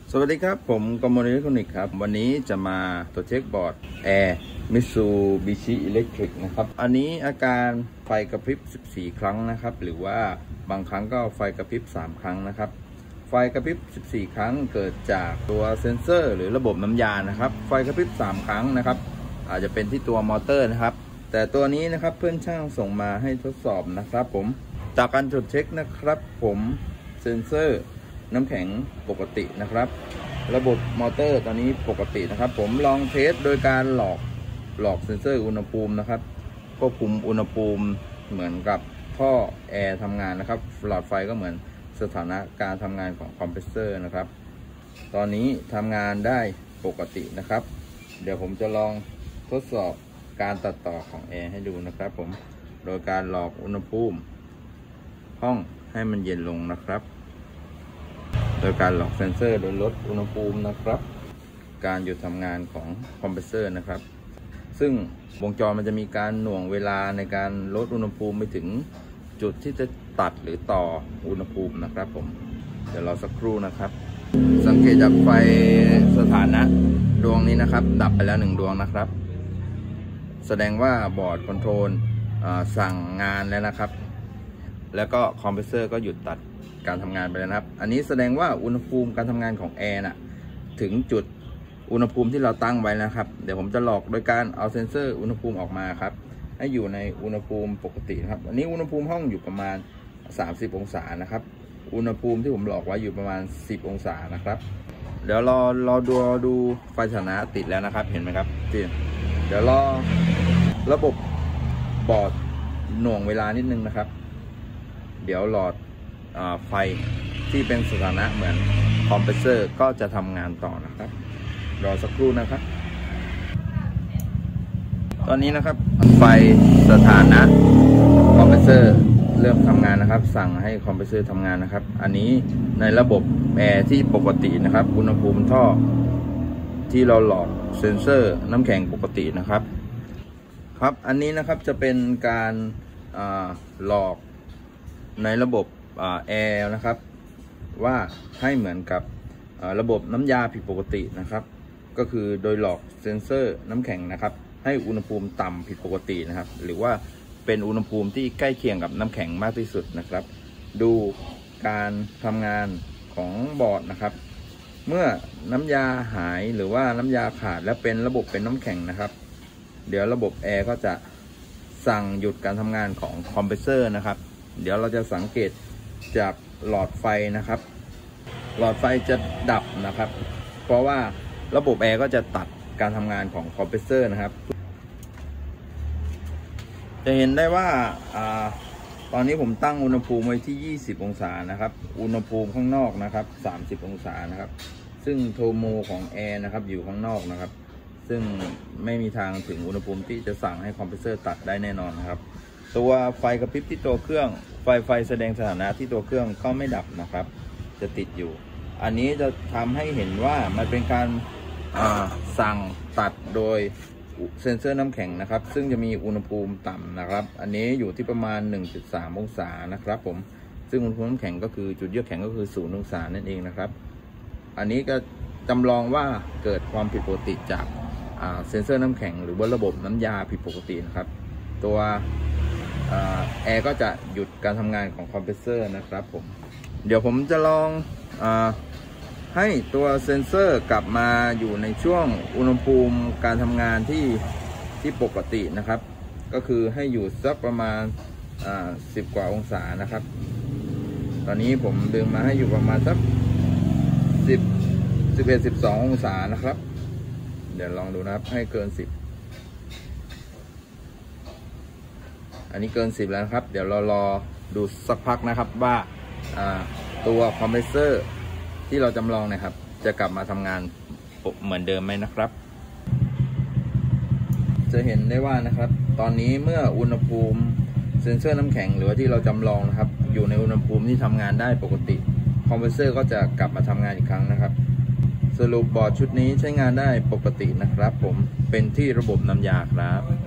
สวัสดีครับผมกมลอิเล็กทรอนิกส์ครับวันนี้จะมาตรวจเช็คบอร์ดแอร์มิตซูบิชิอิเล็กทริกนะครับอันนี้อาการไฟกระพริบ14ครั้งนะครับหรือว่าบางครั้งก็ไฟกระพริบ3ครั้งนะครับไฟกระพริบ14ครั้งเกิดจากตัวเซ็นเซอร์หรือระบบน้ำยานะครับไฟกระพริบ3ครั้งนะครับอาจจะเป็นที่ตัวมอเตอร์นะครับแต่ตัวนี้นะครับเพื่อนช่างส่งมาให้ทดสอบนะครับผมจากการตรวจเช็คนะครับผมเซ็นเซอร์น้ำแข็งปกตินะครับระบบมอเตอร์ตอนนี้ปกตินะครับผมลองเทสโดยการหลอกเซ็นเซอร์อุณหภูมินะครับควบคุมอุณหภูมิเหมือนกับท่อแอร์ทำงานนะครับหลอดไฟก็เหมือนสถานะการทำงานของคอมเพรสเซอร์นะครับตอนนี้ทำงานได้ปกตินะครับเดี๋ยวผมจะลองทดสอบการตัดต่อของแอร์ให้ดูนะครับผมโดยการหลอกอุณหภูมิห้องให้มันเย็นลงนะครับโดยการหลอกเซ็นเซอร์โดยลดอุณหภูมินะครับการหยุดทำงานของคอมเพรสเซอร์นะครับซึ่งวงจรมันจะมีการหน่วงเวลาในการลดอุณหภูมิไปถึงจุดที่จะตัดหรือต่ออุณหภูมินะครับผมเดี๋ยวรอสักครู่นะครับสังเกตจากไฟสถานะดวงนี้นะครับดับไปแล้ว1ดวงนะครับแสดงว่าบอร์ดคอนโทรลสั่งงานแล้วนะครับแล้วก็คอมเพรสเซอร์ก็หยุดตัดการทำงานไปแล้วนะครับอันนี้แสดงว่าอุณหภูมิการทำงานของแอร์ถึงจุดอุณหภูมิที่เราตั้งไว้นะครับเดี๋ยวผมจะหลอกโดยการเอาเซ็นเซอร์อุณหภูมิออกมาครับให้อยู่ในอุณหภูมิปกตินะครับอันนี้อุณหภูมิห้องอยู่ประมาณ30องศานะครับอุณหภูมิที่ผมหลอกไว้อยู่ประมาณ10องศานะครับเดี๋ยวรอดูไฟสถานะติดแล้วนะครับเห็นไหมครับเดี๋ยวรอระบบบอร์ดหน่วงเวลานิดนึงนะครับเดี๋ยวหลอดไฟที่เป็นสถานะเหมือนคอมเพรสเซอร์ก็จะทำงานต่อนะครับรอสักครู่นะครับตอนนี้นะครับไฟสถานะคอมเพรสเซอร์เริ่มทำงานนะครับสั่งให้คอมเพรสเซอร์ทำงานนะครับอันนี้ในระบบแอร์ที่ปกตินะครับอุณหภูมิท่อที่เราหลอกเซ็นเซอร์น้ำแข็งปกตินะครับอันนี้นะครับจะเป็นการหลอกในระบบแอร์นะครับว่าให้เหมือนกับระบบน้ำยาผิดปกตินะครับก็คือโดยหลอกเซ็นเซอร์น้ำแข็งนะครับให้อุณหภูมิต่ำผิดปกตินะครับหรือว่าเป็นอุณหภูมิที่ใกล้เคียงกับน้ำแข็งมากที่สุดนะครับดูการทำงานของบอร์ดนะครับเมื่อน้ำยาหายหรือว่าน้ำยาขาดและเป็นระบบเป็นน้ำแข็งนะครับเดี๋ยวระบบแอร์ก็จะสั่งหยุดการทำงานของคอมเพรสเซอร์นะครับเดี๋ยวเราจะสังเกตจากหลอดไฟนะครับหลอดไฟจะดับนะครับเพราะว่าระบบแอร์ก็จะตัดการทำงานของคอมเพรสเซอร์นะครับจะเห็นได้ว่าตอนนี้ผมตั้งอุณหภูมิไว้ที่20องศานะครับอุณหภูมิข้างนอกนะครับ30องศานะครับซึ่งโทโมของแอร์นะครับอยู่ข้างนอกนะครับซึ่งไม่มีทางถึงอุณหภูมิที่จะสั่งให้คอมเพรสเซอร์ตัดได้แน่นอนนะครับตัวไฟกระพริบที่ตัวเครื่องไฟแสดงสถานะที่ตัวเครื่องก็ไม่ดับนะครับจะติดอยู่อันนี้จะทำให้เห็นว่ามันเป็นการสั่งตัดโดยเซ็นเซอร์น้ำแข็งนะครับซึ่งจะมีอุณหภูมิต่ำนะครับอันนี้อยู่ที่ประมาณ 1.3 องศานะครับผมซึ่งอุณหภูมิน้ำแข็งก็คือจุดเยือกแข็งก็คือ0องศานั่นเองนะครับอันนี้ก็จำลองว่าเกิดความผิดปกติจากเซ็นเซอร์น้ำแข็งหรือว่าระบบน้ำยาผิดปกตินะครับตัวแอร์ก็จะหยุดการทำงานของคอมเพรสเซอร์นะครับผมเดี๋ยวผมจะลองให้ตัวเซ็นเซอร์กลับมาอยู่ในช่วงอุณหภูมิการทำงานที่ปกตินะครับก็คือให้อยู่สักประมาณ10 กว่าองศานะครับตอนนี้ผมดึงมาให้อยู่ประมาณสัก11-12 องศานะครับเดี๋ยวลองดูนะครับให้เกิน10อันนี้เกิน10แล้วครับเดี๋ยวเรารอดูสักพักนะครับว่าตัวคอมเพรสเซอร์ที่เราจำลองนะครับจะกลับมาทำงานเหมือนเดิมไหมนะครับจะเห็นได้ว่านะครับตอนนี้เมื่ออุณหภูมิเซ็นเซอร์น้ำแข็งหรือว่าที่เราจำลองนะครับอยู่ในอุณหภูมิที่ทำงานได้ปกติคอมเพรสเซอร์ก็จะกลับมาทำงานอีกครั้งนะครับสรุปบอร์ดชุดนี้ใช้งานได้ปกตินะครับผมเป็นที่ระบบน้ำยาครับ